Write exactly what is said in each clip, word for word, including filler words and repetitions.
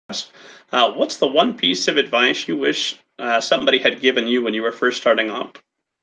Uh, what's the one piece of advice you wish uh, somebody had given you when you were first starting out?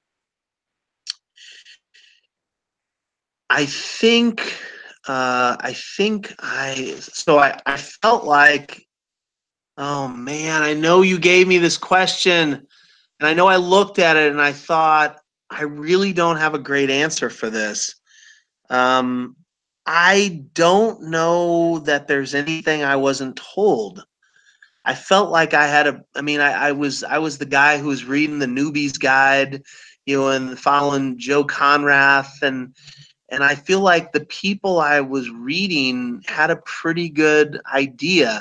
I think, uh, I think I, so I, I felt like, oh man, I know you gave me this question, and I know I looked at it and I thought, I really don't have a great answer for this. Um, I don't know that there's anything I wasn't told. I felt like I had a, I mean, I, I was, I was the guy who was reading the newbie's guide, you know, and following Joe Conrath, and and I feel like the people I was reading had a pretty good idea.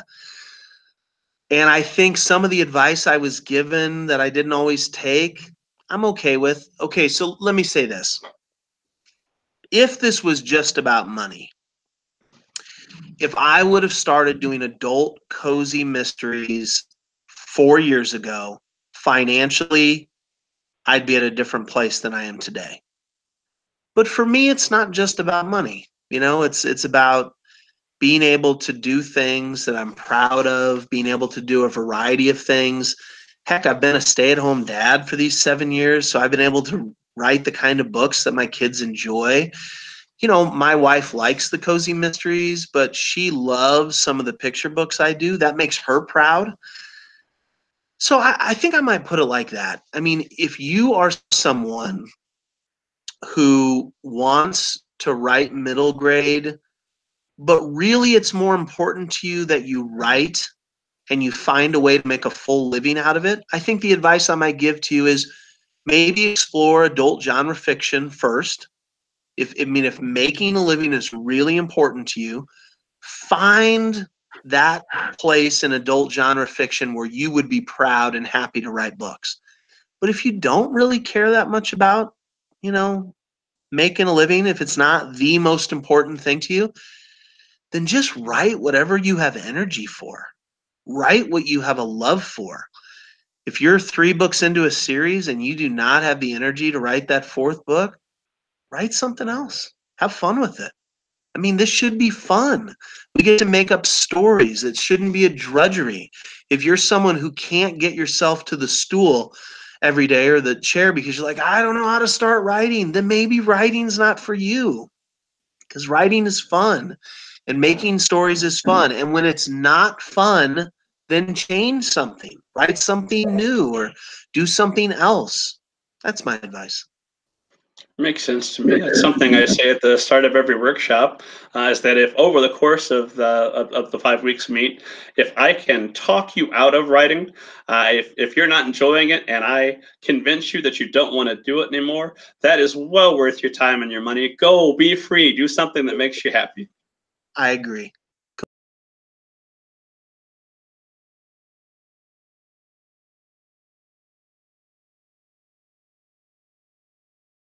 And I think some of the advice I was given that I didn't always take, I'm okay with. Okay, so let me say this. If this was just about money, if I would have started doing adult cozy mysteries four years ago, financially, I'd be at a different place than I am today. But for me, it's not just about money. You know, it's it's about being able to do things that I'm proud of, being able to do a variety of things. Heck, I've been a stay-at-home dad for these seven years, so I've been able to write the kind of books that my kids enjoy. You know, my wife likes the cozy mysteries, but she loves some of the picture books I do. That makes her proud. So I, I think I might put it like that. I mean, if you are someone who wants to write middle grade, but really it's more important to you that you write and you find a way to make a full living out of it, I think the advice I might give to you is maybe explore adult genre fiction first. If I mean, if making a living is really important to you, find that place in adult genre fiction where you would be proud and happy to write books. But if you don't really care that much about, you know, making a living, if it's not the most important thing to you, then just write whatever you have energy for. Write what you have a love for. If you're three books into a series and you do not have the energy to write that fourth book, write something else. Have fun with it. I mean, this should be fun. We get to make up stories. It shouldn't be a drudgery. If you're someone who can't get yourself to the stool every day or the chair because you're like, I don't know how to start writing, then maybe writing's not for you. Because writing is fun and making stories is fun. And when it's not fun, then change something, write something new or do something else. That's my advice. Makes sense to me. That's something I say at the start of every workshop, uh, is that if over the course of the of, of the five weeks meet, if I can talk you out of writing, uh, if, if you're not enjoying it and I convince you that you don't want to do it anymore, that is well worth your time and your money. Go, be free, do something that makes you happy. I agree.